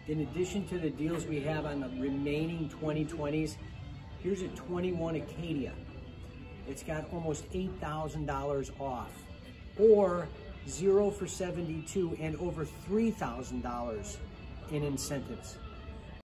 In addition to the deals we have on the remaining 2020s, here's a 21 Acadia. It's got almost $8,000 off, or 0 for 72 and over $3,000 in incentives.